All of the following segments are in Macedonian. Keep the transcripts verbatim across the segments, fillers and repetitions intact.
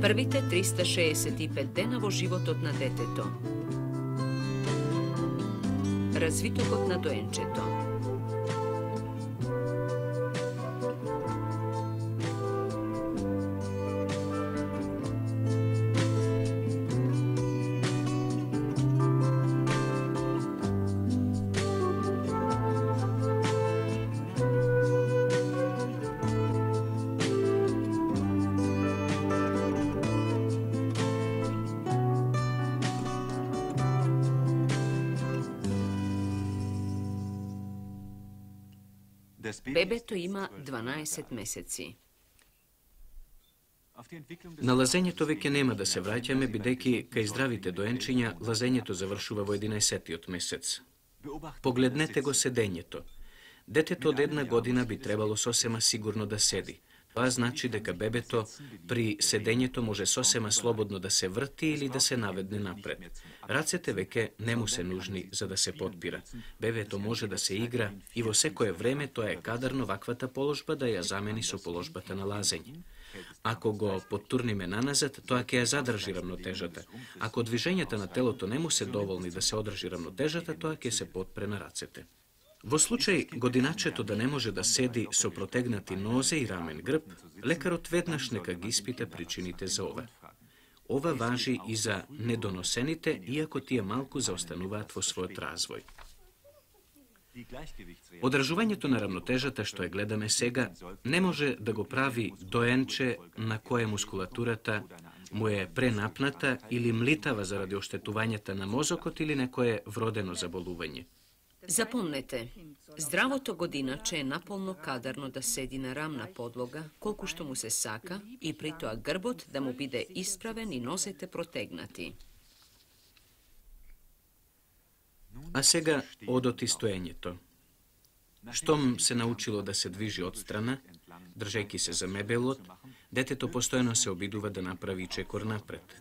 Prvite tristo šesdeset pet dena во животот на детето. Развитокот на доенчето. Бебето има дванаесет месеци. На лазењето веќе нема да се враќаме, бидејќи кај здравите доенчиња лазењето завршува во единаесеттиот месец. Погледнете го седењето. Детето од една година би требало сосема сигурно да седи. Тоа значи дека бебето при седењето може сосема слободно да се врти или да се наведне напред. Рацете веќе не му се нужни за да се потпира. Бебето може да се игра и во секое време тоа е кадарно ваквата положба да ја замени со положбата на лазење. Ако го поттурниме наназад, тоа ќе ја задржи рамнотежата. Ако движењата на телото не му се доволни да се одржи рамнотежата, тоа ќе се потпре на рацете. Во случај годиначето да не може да седи со протегнати нозе и рамен грб, лекарот веднаш нека ги испита причините за ова. Ова важи и за недоносените, иако тие малку заостануваат во својот развој. Одржувањето на рамнотежата што ја гледаме сега не може да го прави доенче на кое мускулатурата му е пренапната или млитава заради оштетувањата на мозокот или некое вродено заболување. Запомнете, здравото годиначе е наполно кадарно да седи на рамна подлога, колку што му се сака, и при тоа грбот да му биде исправен и носете протегнати. А сега одот и стоењето. Штом се научило да се движи одстрана, држејќи се за мебелот, детето постојано се обидува да направи чекор напред.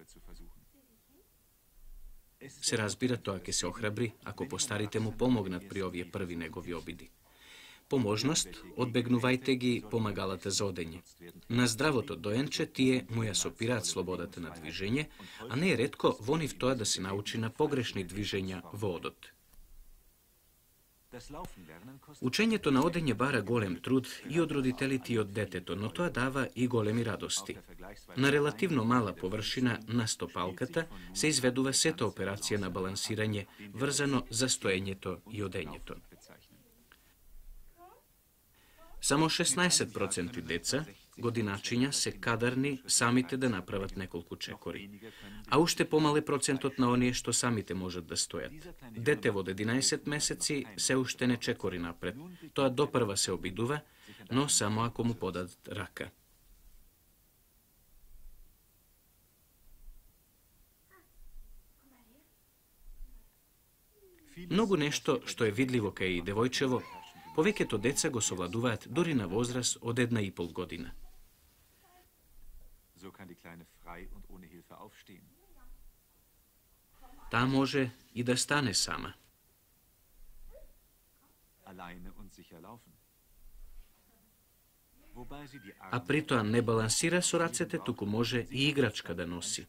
Се разбира, тоа ќе се охрабри ако постарите му помогнат при овие први негови обиди. По можност, одбегнувајте ги помагалата за одење. На здравото доенче тие му ја сопираат слободата на движење, а не е ретко во нив тоа да се научи на погрешни движења во одот. Учењето на одење бара голем труд и од родителите и од детето, но тоа дава и големи радости. На релативно мала површина на стопалката се изведува сета операција на балансирање врзано за стоењето и одењето. Само шеснаесет проценти деца, годиначиња, се кадарни самите да направат неколку чекори. А уште помал е процентот на оние што самите можат да стојат. Дете во единаесет месеци се уште не чекори напред. Тоа допрва се обидува, но само ако му подадат рака. Многу нешто што е видливо кај девојчево, повеќето деца го совладуваат дури на возраст од една и пол година. Таа може и да стане сама. А при тоа не балансира со рацете, туку може и играчка да носи.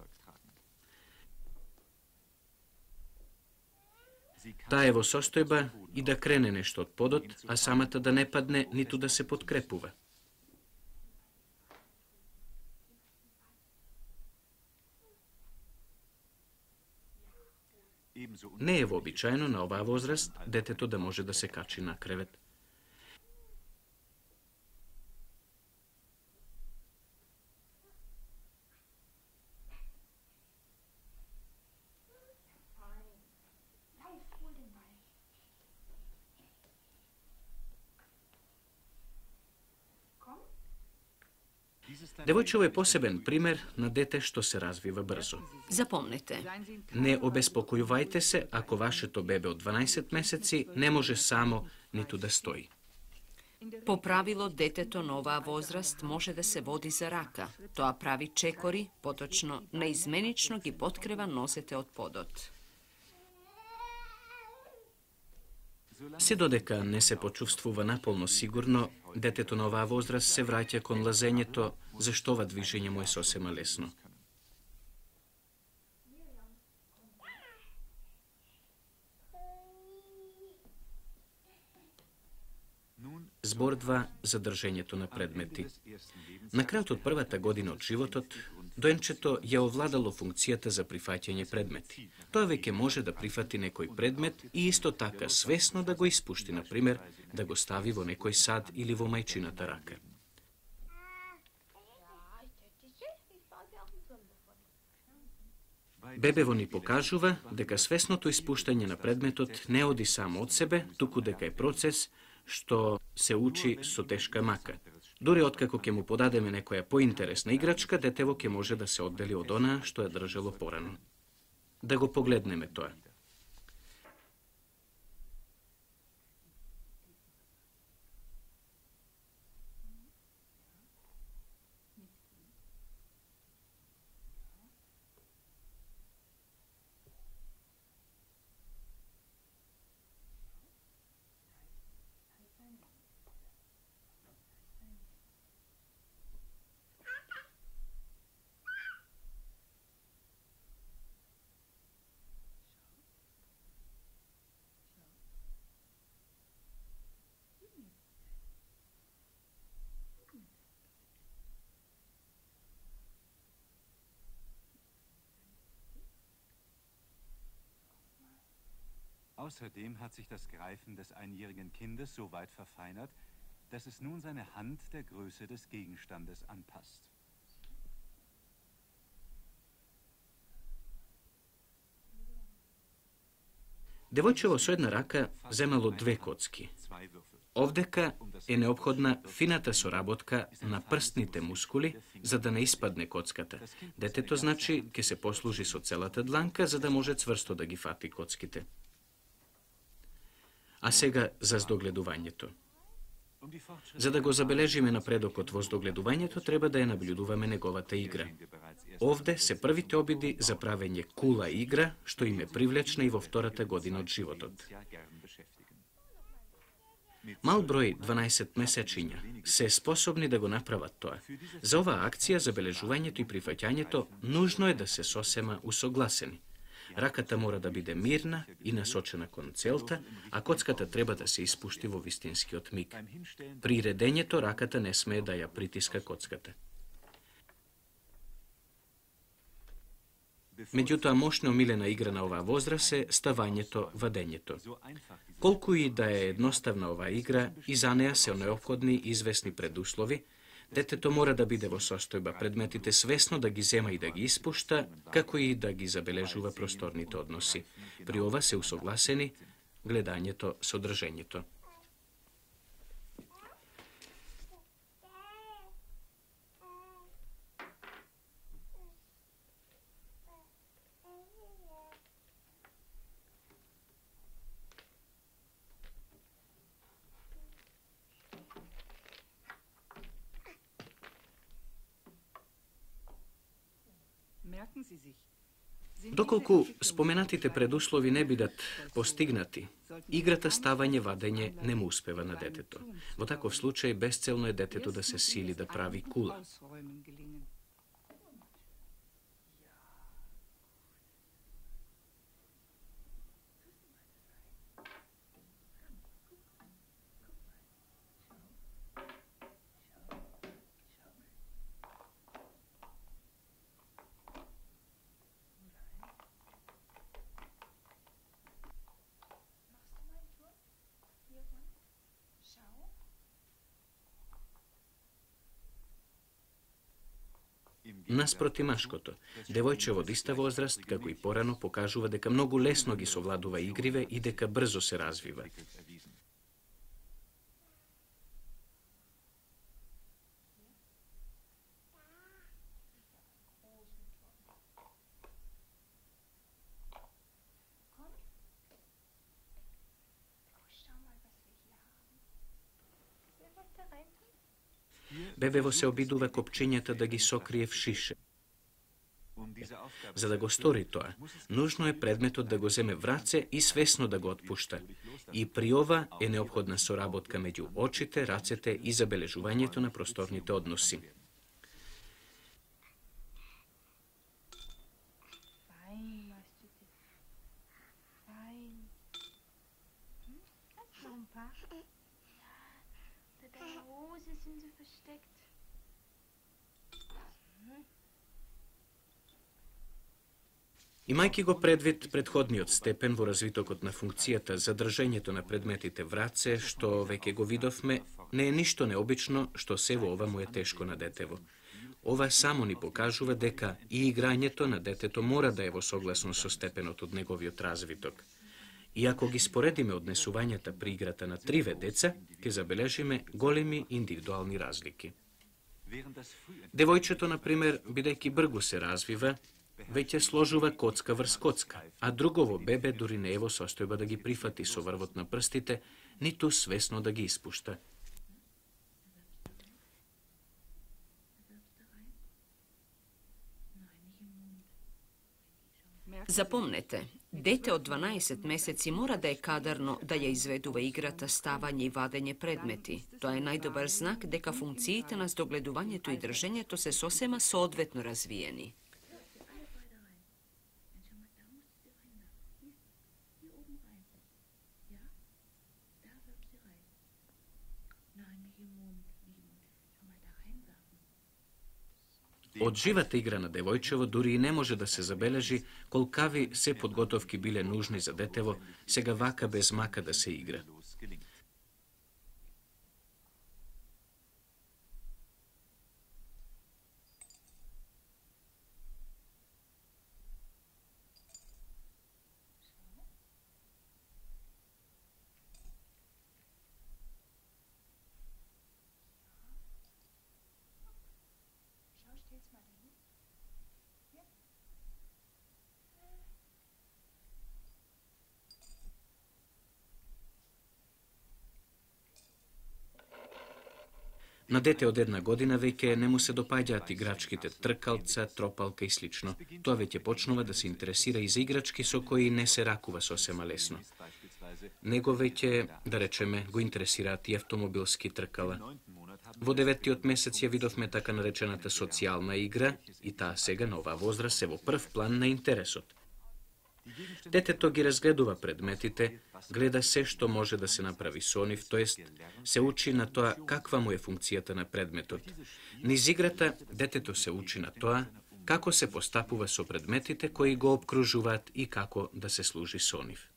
Таа е во состојба и да крене нешто од подот, а самата да не падне, ниту да се подкрепува. Не е вообичаено на оваа возраст детето да може да се качи на кревет. Девојчево е посебен пример на дете што се развива брзо. Запомнете. Не обеспокојувајте се ако вашето бебе од дванаесет месеци не може само ниту да стои. По правило, детето на оваа возраст може да се води за рака. Тоа прави чекори, поточно неизменично ги подкрива носете од подот. Се додека не се почувствува наполно сигурно, детето на оваа возраст се враќа кон лазењето, зашто ова движење му е сосема лесно. Збор два за држењето на предмети. На крајот од првата година од животот, доенчето ја овладало функцијата за прифаќање предмети. Тоа веќе може да прифати некој предмет и исто така свесно да го испушти, например, да го стави во некој сад или во мајчината рака. Бебево ни покажува дека свесното испуштање на предметот не оди само од себе, туку дека е процес што се учи со тешка мака. Дури откако ќе му подадеме некоја поинтересна играчка, детево ќе може да се оддели од онаа што ја држало порано. Да го погледнеме тоа. Außerdem hat sich das Greifen des einjährigen Kindes so weit verfeinert, dass es nun seine Hand der Größe des Gegenstandes anpasst. Девојчево со една рака земало две коцки. Овдека е неопходна фината соработка на прстните мускули за да не испадне коцката. Детето, значи, ќе се послужи со целата дланка за да може цврсто да ги фати коцките. А сега за здогледувањето. За да го забележиме напредокот во здогледувањето, треба да ја наблюдуваме неговата игра. Овде се првите обиди за правење кула игра, што им е привлечна и во втората година од животот. Мал број дванаесет месечиња се способни да го направат тоа. За оваа акција забележувањето и прифаќањето нужно е да се сосема усогласени. Раката мора да биде мирна и насочена кон целта, а коцката треба да се испушти во вистинскиот миг. При редењето раката не смее да ја притиска коцката. Меѓутоа, мощно омилена игра на оваа возраст е ставањето, вадењето. Колку и да е едноставна оваа игра, и за неа се неопходни известни предуслови, детето мора да биде во состојба предметите свесно да ги зема и да ги испушта, како и да ги забележува просторните односи. При ова се усогласени гледањето со држењето. Доколку споменатите предуслови не бидат постигнати, играта ставање-вадење не му успева на детето. Во таков случај безцелно е детето да се сили да прави кула. Наспроти машкото, девојче во иста возраст, како и порано, покажува дека многу лесно ги совладува игриве и дека брзо се развива. Бебево се обидува копчињата да ги сокрие в шише. За да го стори тоа, нужно е предметот да го земе в раце и свесно да го отпушта. И при ова е неопходна соработка меѓу очите, рацете и забележувањето на просторните односи. Имајќи го предвид предходниот степен во развитокот на функцијата за држењето на предметите в раце, што веќе го видовме, не е ништо необично што се во ова му е тешко на детево. Ова само ни покажува дека и играњето на детето мора да е во согласно со степенот од неговиот развиток. И ако ги споредиме однесувањата при играта на триве деца, ќе забележиме големи индивидуални разлики. Девојчето, например, бидејќи бргу се развива, веќе сложува коцка врз коцка, а другово бебе дури не е во состојба да ги прифати со врвот на прстите, ниту свесно да ги испушта. Запомнете, дете од дванаесет месеци мора да е кадарно да ја изведува играта ставање и вадење предмети. Тоа е најдобар знак дека функциите на здогледувањето и држењето се сосема соодветно развиени. Од живата игра на девојчево дури и не може да се забележи колкави се подготовки биле нужни за детево, сега вака без мака да се игра. На дете од една година веќе не му се допаѓаат играчките тркалца, тропалка и слично. Тоа веќе почнува да се интересира и за играчки со кои не се ракува сосема лесно. Него веќе, да речеме, го интересираат и автомобилски тркала. Во деветиот месец ја видовме така наречената социјална игра и таа сега на оваа возраст се во прв план на интересот. Детето ги разгледува предметите, гледа се што може да се направи со нив, тоест се учи на тоа каква му е функцијата на предметот. Низ играта детето се учи на тоа како се постапува со предметите кои го обкружуваат и како да се служи со нив.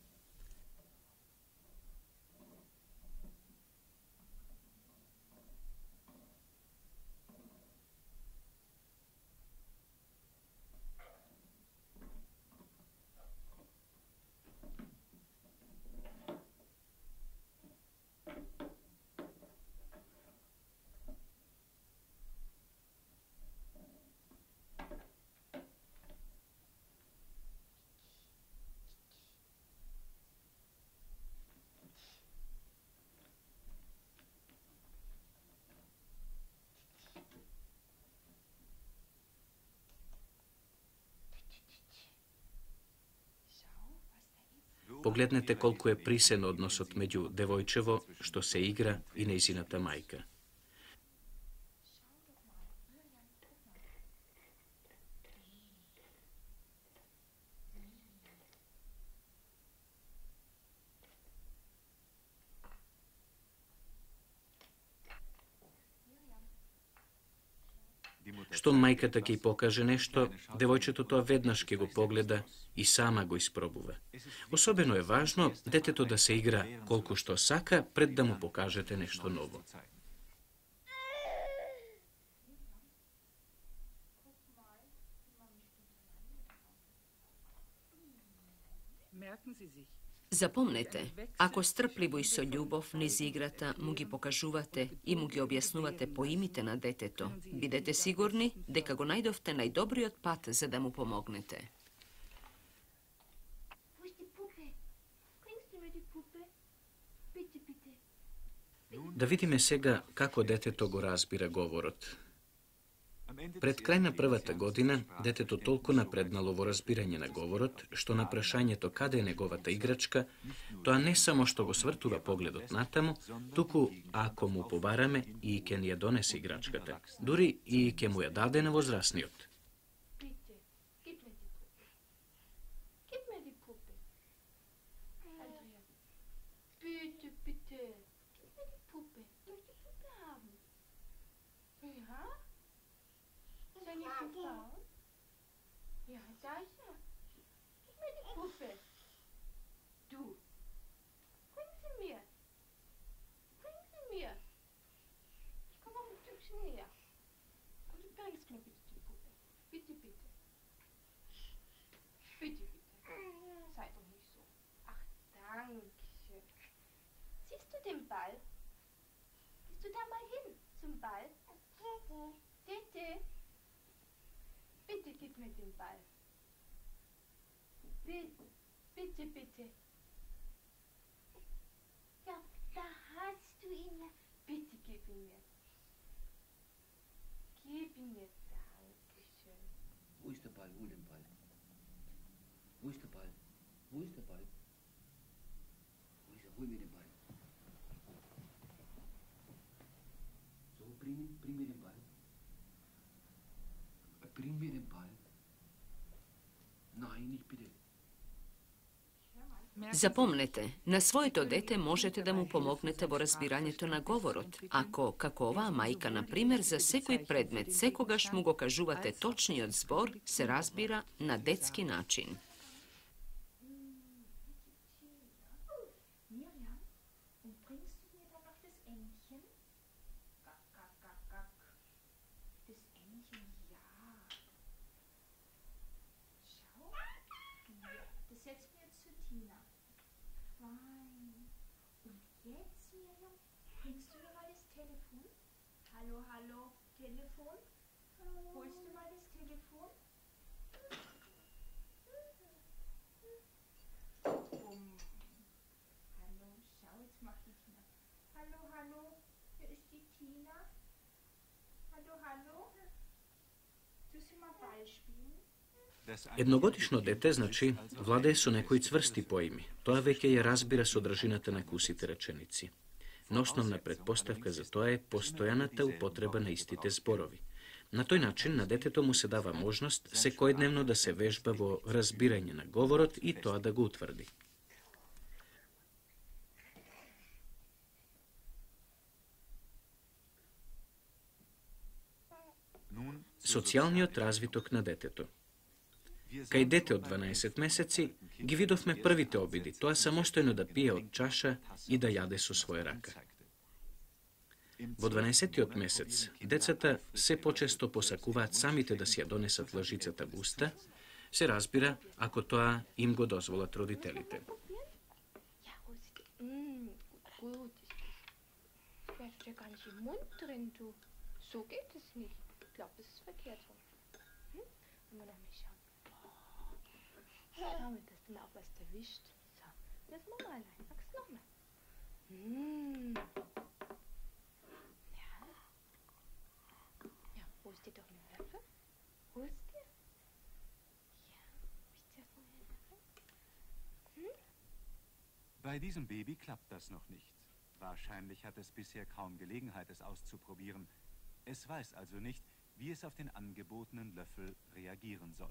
Погледнете колку е присен односот меѓу девојчево што се игра и нејзината мајка. Што мајката ќе ѝ покаже нешто, девојчето тоа веднаш ќе го погледа и сама го испробува. Особено е важно детето да се игра колку што сака пред да му покажете нешто ново. Запомнете, ако стрпливо и со љубов низ играта му ги покажувате и му ги објаснувате поимите на детето, бидете сигурни дека го најдовте најдобриот пат за да му помогнете. Да видиме сега како детето го разбира говорот. Пред крај на првата година, детето толку напреднало во разбирање на говорот, што на прашањето каде е неговата играчка, тоа не само што го свртува погледот натаму, туку ако му побараме и ќе ни ја донесе играчката, дури и ќе му ја даде на возрасниот. Ja, sag ich ja. Gib mir die Puppe. Du. Bring sie mir. Bring sie mir. Ich komme auch ein Stückchen näher. Aber du bringst mir bitte die Puppe. Bitte, bitte. Bitte, bitte. Sei doch nicht so. Ach, danke schön. Siehst du den Ball? Gehst du da mal hin zum Ball? Bitte. Bitte gib mir den Ball. Bitte, bitte, bitte. Ja, da hast du ihn ja. Bitte gib ihn mir. Gib ihn mir, Dankeschön. Wo ist der Ball? Hol den Ball. Wo ist der Ball? Wo ist der Ball? Wo ist er? Hol mir den Ball. So, bring, bring mir den Ball. Bring mir den Ball. Nein, nicht bitte. Запомнете, на своето дете можете да му помогнете во разбирањето на говорот, ако, како оваа мајка, на пример, за секој предмет, секогаш му го кажувате точниот збор, се разбира на детски начин. Bringst du mir mal das Telefon? Hallo, hallo, Telefon? Holst du mal das Telefon? Bumm. Hallo, schau, jetzt mach ich mal. Hallo, hallo, hier ist die Tina. Hallo, hallo. Tust du mal Ball spielen? Едногодишно дете, значи, владее со некои цврсти поими. Тоа веќе ја разбира содржината на кусите реченици. Но основна предпоставка за тоа е постојаната употреба на истите зборови. На тој начин на детето му се дава можност секојдневно да се вежба во разбирање на говорот и тоа да го утврди. Социјалниот развиток на детето. Кај дете од дванаесет месеци ги видовме првите обиди, тоа самостојно да пие од чаша и да јаде со своја рака. Во дванаесеттиот месец, децата се почесто посакуваат самите да си ја донесат лжицата во уста, се разбира ако тоа им го дозволат родителите. Ja, mm, gut. Werft ja gar nicht im Mund drin, du. So geht es nicht. Ich glaube, das ist verkehrt rum. Hm? Wollen wir noch mal schauen? Schau mal, dass du mal auch was erwischt. So, das machen wir allein. Magst du noch mal? Hm. Ja. Ja, holst dir doch einen Löffel. Holst dir? Ja, hab ich dir vorher gesagt? Hm? Bei diesem Baby klappt das noch nicht. Wahrscheinlich hat es bisher kaum Gelegenheit, es auszuprobieren. Es weiß also nicht, wie es auf den angebotenen Löffel reagieren soll.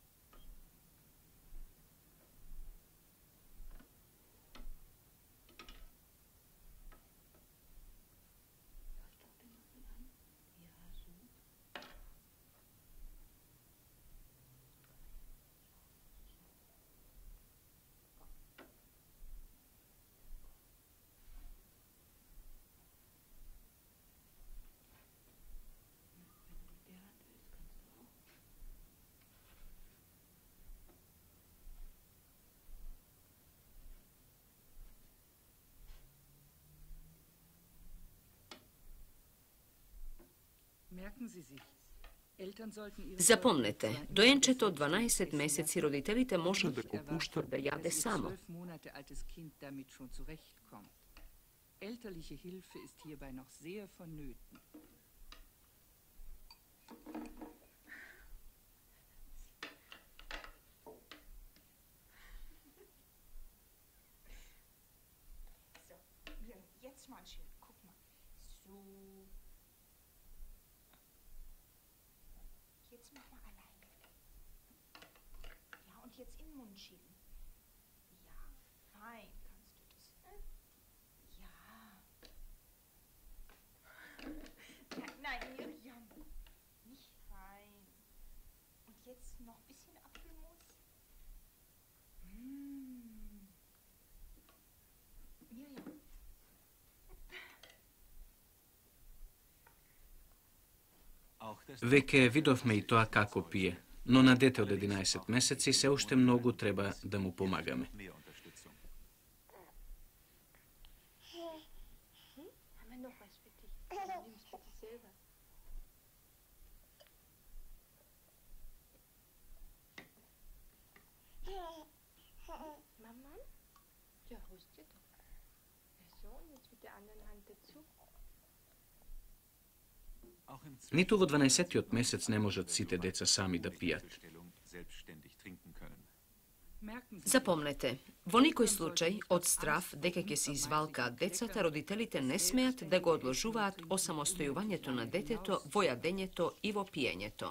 Запомнете, доенчето од дванаесет месеци родителите можат да го пуштат да јаде само. Elterliche Hilfe ist hierbei noch sehr vonnöten. Jetzt mal schön, guck mal. So. Jetzt mach mal alleine. Ja, und jetzt in den Mund schieben. Ja, fein kannst du das. Ja. Ja, nein, Miriam. Nicht fein. Und jetzt noch ein bisschen Apfelmus. Mmh. Miriam. Веќе видовме и тоа како пие, но на дете од единаесет месеци се уште многу треба да му помагаме. Mama? Ja, rüst dir doch. Ja, so, und jetzt mit der anderen Hand dazu. Ниту во дванаесеттиот месец не можат сите деца сами да пијат. Запомнете, во никој случај, од страв дека ќе се извалкаат децата, родителите не смеат да го одложуваат осамостојувањето на детето во јадењето и во пиењето.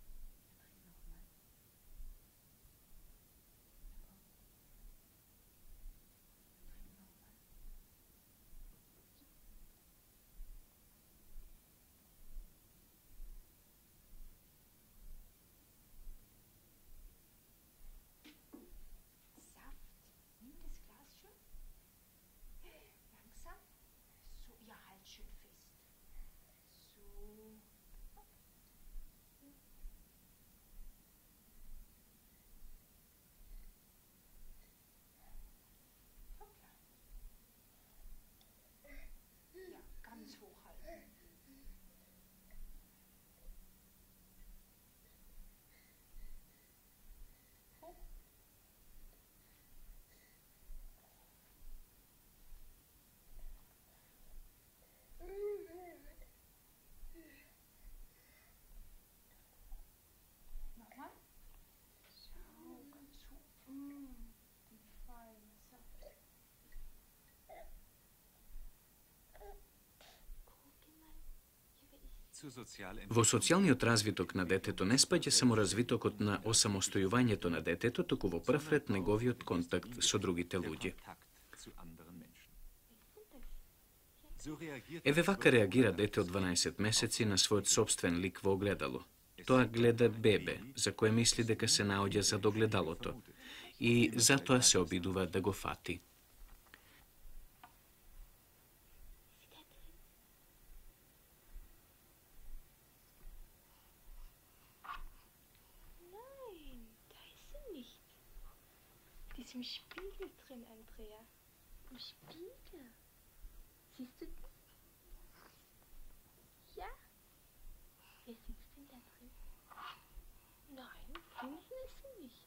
Во социјалниот развиток на детето не спаѓа само развитокот на осамостојувањето на детето, туку во прв ред неговиот контакт со другите луѓе. Еве вака реагира дете од дванаесет месеци на својот сопствен лик во огледало. Тоа гледа бебе, за кое мисли дека се наоѓа зад огледалото, и затоа се обидува да го фати. Im Spiegel drin, Andrea. Im Spiegel. Siehst du die? Ja? Wer sitzt denn da drin? Nein, hinten ist sie nicht.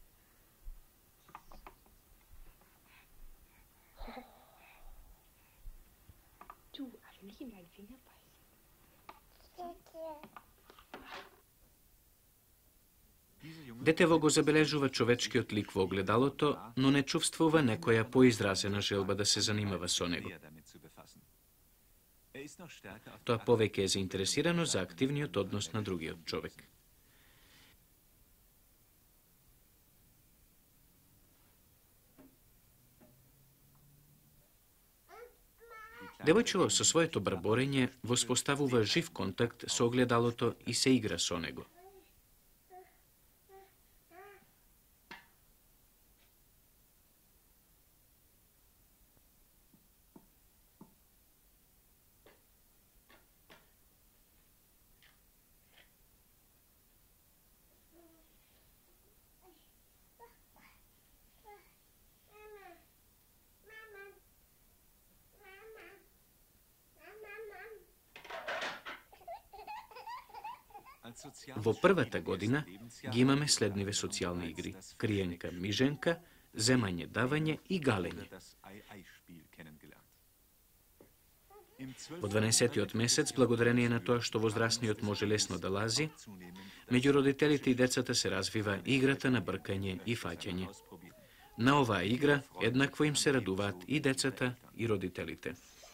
Oh. Du, aber nicht in deinen Finger beißen. Детево го забележува човечкиот лик во огледалото, но не чувствува некоја поизразена желба да се занимава со него. Тоа повеќе е заинтересирано за активниот однос на другиот човек. Девојчево со своето брборење воспоставува жив контакт со огледалото и се игра со него. Во првата година ги имаме следниве социјални игри: криенка, миженка, земање, давање и галење. Во дванаесеттиот месец, благодарение на тоа што возрастниот може лесно да лази, меѓу родителите и децата се развива играта на бркање и фаќање. На оваа игра еднакво им се радуваат и децата и родителите.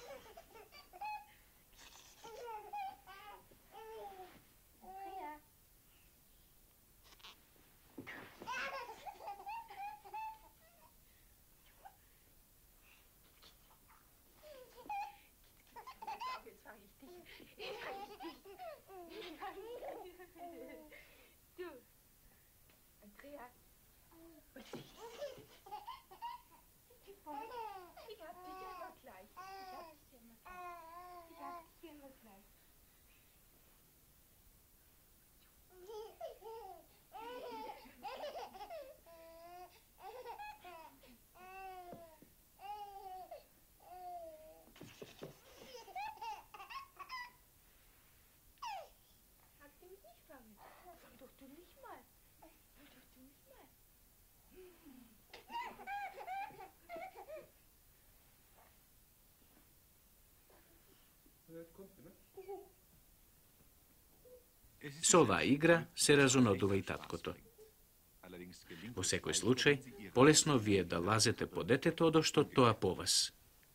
Du, Andrea. Ich hab dich aber gleich. Ich hab dich immer gleich. Ich hab dich immer gleich. Hast du mich nicht fangen? Fang doch du mich mal. Fang doch du mich mal. Со оваа игра се разонодува и таткото. Во секој случај, полесно вие да лазете по детето одошто тоа по вас.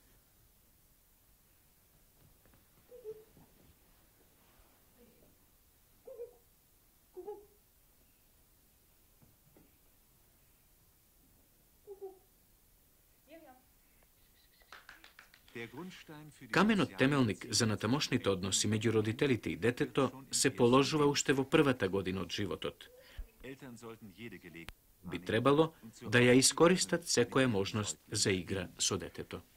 Каменот темелник за натамошните односи меѓу родителите и детето се положува уште во првата година од животот. Би требало да ја искористат секоја можност за игра со детето.